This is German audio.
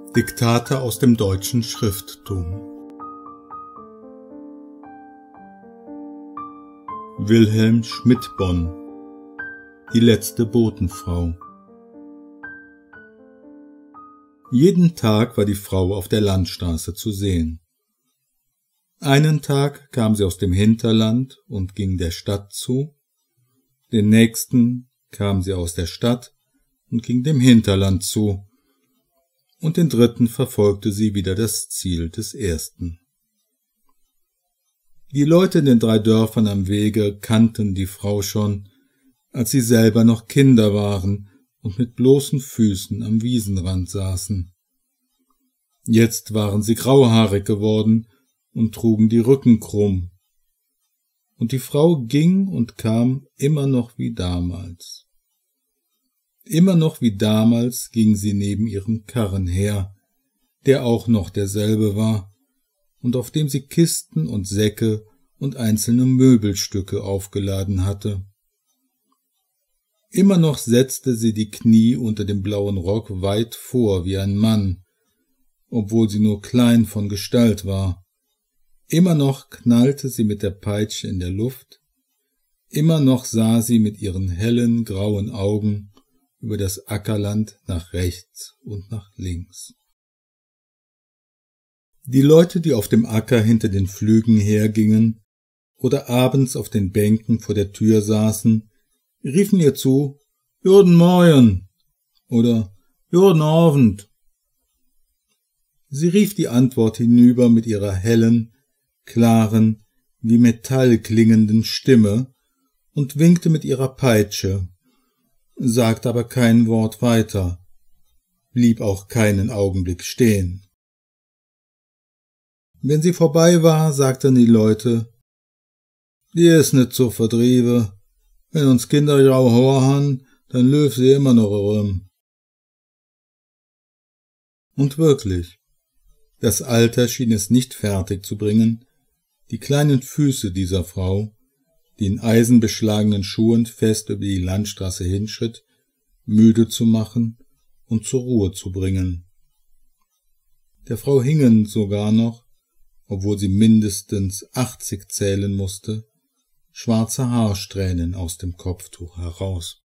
Diktate aus dem deutschen Schrifttum. Wilhelm Schmidtbonn, die letzte Botenfrau. Jeden Tag war die Frau auf der Landstraße zu sehen. Einen Tag kam sie aus dem Hinterland und ging der Stadt zu, den nächsten kam sie aus der Stadt und ging dem Hinterland zu, und den dritten verfolgte sie wieder das Ziel des ersten. Die Leute in den 3 Dörfern am Wege kannten die Frau schon, als sie selber noch Kinder waren und mit bloßen Füßen am Wiesenrand saßen. Jetzt waren sie grauhaarig geworden und trugen die Rücken krumm. Und die Frau ging und kam immer noch wie damals. Immer noch wie damals ging sie neben ihrem Karren her, der auch noch derselbe war, und auf dem sie Kisten und Säcke und einzelne Möbelstücke aufgeladen hatte. Immer noch setzte sie die Knie unter dem blauen Rock weit vor wie ein Mann, obwohl sie nur klein von Gestalt war. Immer noch knallte sie mit der Peitsche in der Luft, immer noch sah sie mit ihren hellen, grauen Augen über das Ackerland nach rechts und nach links. Die Leute, die auf dem Acker hinter den Pflügen hergingen oder abends auf den Bänken vor der Tür saßen, riefen ihr zu, »Guten Morgen« oder »Guten Abend«. Sie rief die Antwort hinüber mit ihrer hellen, klaren, wie Metall klingenden Stimme und winkte mit ihrer Peitsche, sagte aber kein Wort weiter, blieb auch keinen Augenblick stehen. Wenn sie vorbei war, sagten die Leute, die is net so verdriebe, wenn uns Kinder grau Haar han, dann löf sie immer noch rum. Und wirklich, das Alter schien es nicht fertig zu bringen, die kleinen Füße dieser Frau, die in eisenbeschlagenen Schuhen fest über die Landstraße hinschritt, müde zu machen und zur Ruhe zu bringen. Der Frau hingen sogar noch, obwohl sie mindestens 80 zählen musste, schwarze Haarsträhnen aus dem Kopftuch heraus.